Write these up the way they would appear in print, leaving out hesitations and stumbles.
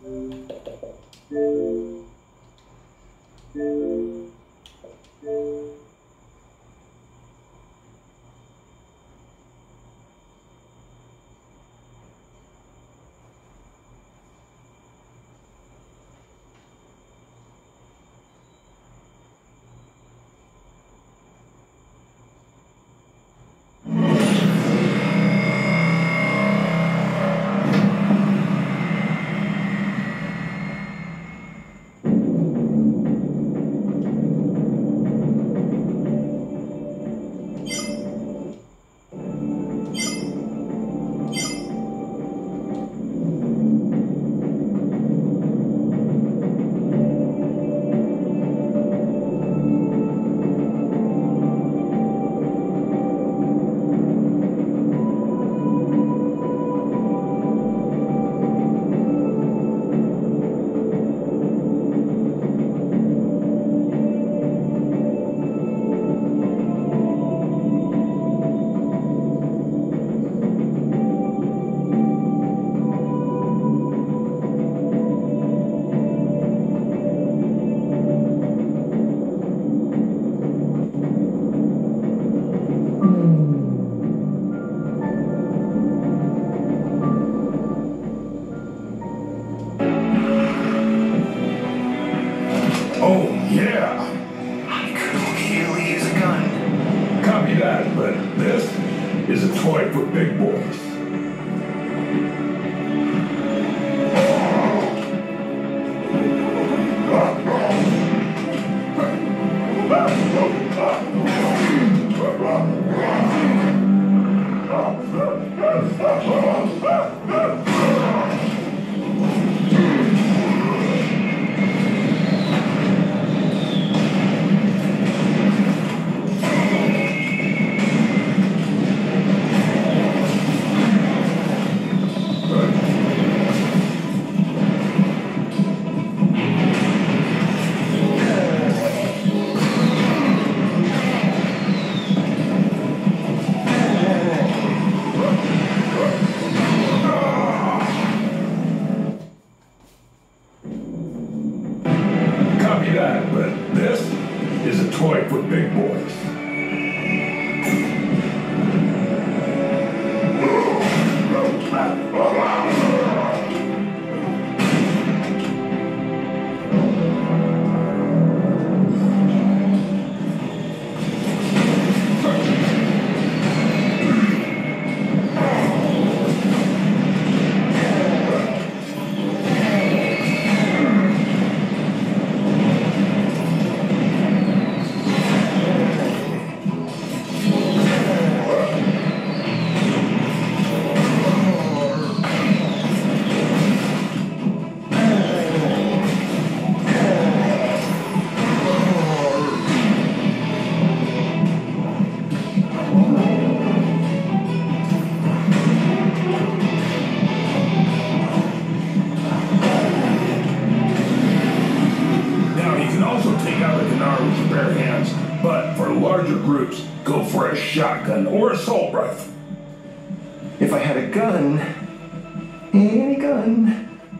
Shotgun or assault rifle. If I had a gun, any gun.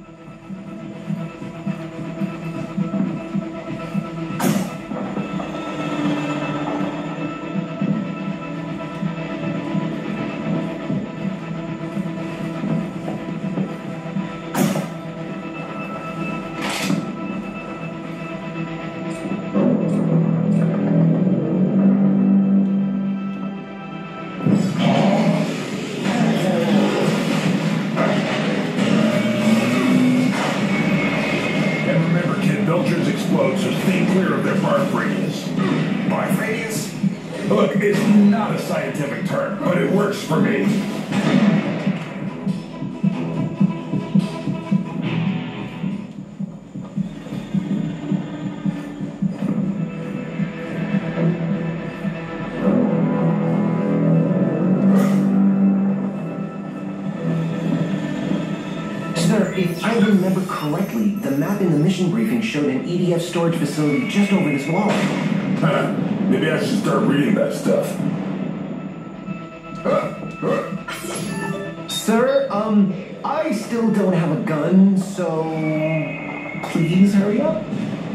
Look, it's not a scientific term, but it works for me. Sir, if I remember correctly, the map in the mission briefing showed an EDF storage facility just over this wall. Huh. Maybe I should start reading that stuff. Sir, I still don't have a gun, so please hurry up.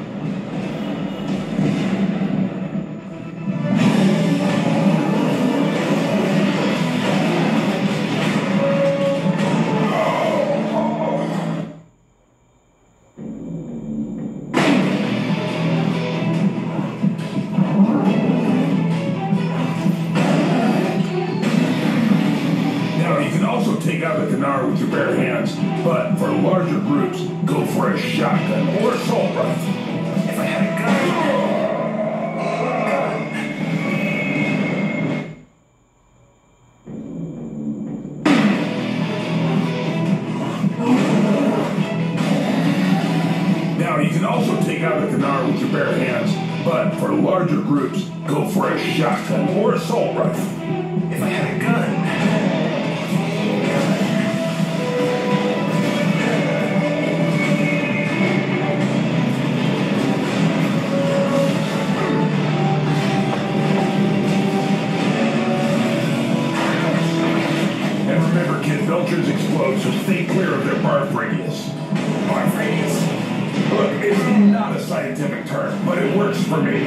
Take out a Canard with your bare hands, but for larger groups, go for a shotgun or assault rifle. If I had a gun. Now, you can also take out a Canard with your bare hands, but for larger groups, go for a shotgun or assault rifle. If I had a gun. Belchers explode, so stay clear of their barf radius. Barf radius? Look, it's not a scientific term, but it works for me.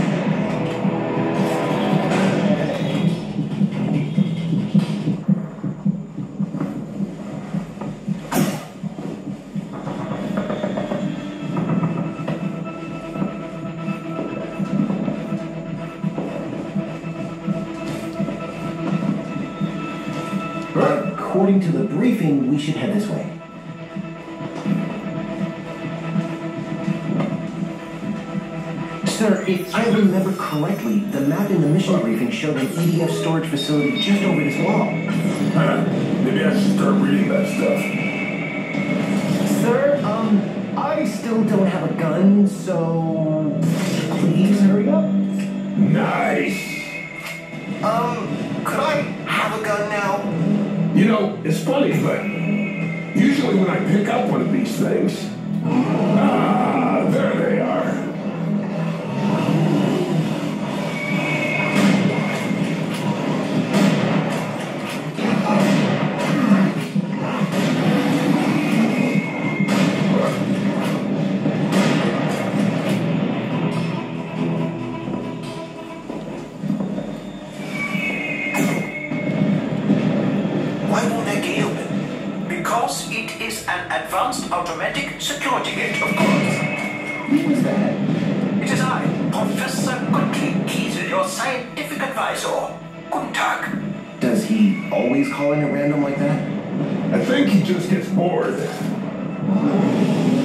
According to the briefing, we should head this way. Sir, if I remember correctly, the map in the mission briefing showed an EDF storage facility just over this wall. Maybe I should start reading that stuff. Sir, I still don't have a gun, so please hurry up. Nice. Could I have a gun now? You know, it's funny, but usually when I pick up one of these things, there they are. Advanced automatic security gate, of course. Who was that? It is I, Professor Gottlieb Kiesel, your scientific advisor. Guten Tag. Does he always call in at random like that? I think he just gets bored.